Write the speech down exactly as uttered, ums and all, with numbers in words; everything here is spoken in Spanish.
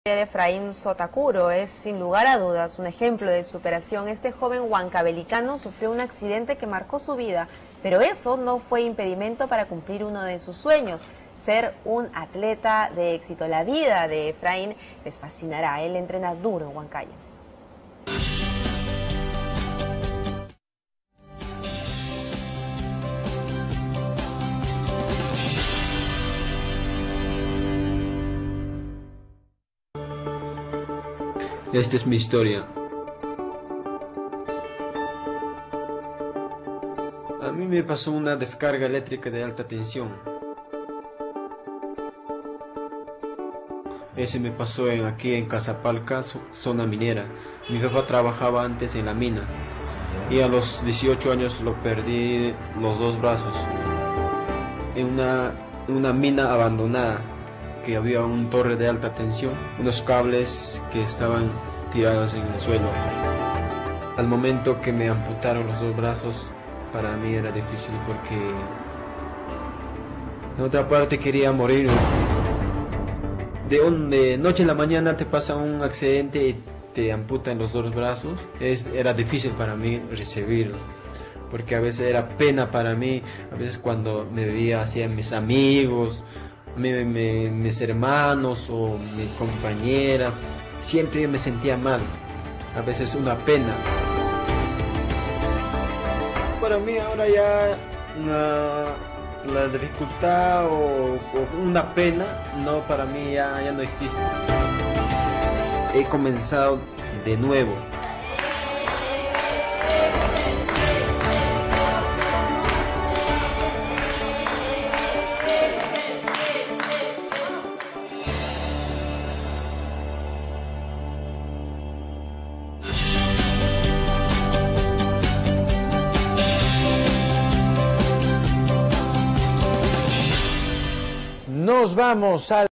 De Efraín Sotacuro es sin lugar a dudas un ejemplo de superación. Este joven huancabelicano sufrió un accidente que marcó su vida, pero eso no fue impedimento para cumplir uno de sus sueños, ser un atleta de éxito. La vida de Efraín les fascinará, él entrena duro en Huancayo. Esta es mi historia. A mí me pasó una descarga eléctrica de alta tensión. Ese me pasó en, aquí en Casapalca, zona minera. Mi papá trabajaba antes en la mina y a los dieciocho años lo perdí los dos brazos. En una, una mina abandonada, que había un torre de alta tensión, unos cables que estaban tirados en el suelo. Al momento que me amputaron los dos brazos, para mí era difícil porque en otra parte quería morir. De, un, de noche a la mañana te pasa un accidente y te amputan los dos brazos. Es, era difícil para mí recibirlo, porque a veces era pena para mí, a veces cuando me veía hacia mis amigos, Mi, mi, mis hermanos o mis compañeras, siempre yo me sentía mal, a veces una pena. Para mí ahora ya la, la dificultad o, o una pena, no, para mí ya, ya no existe. He comenzado de nuevo. Nos vamos al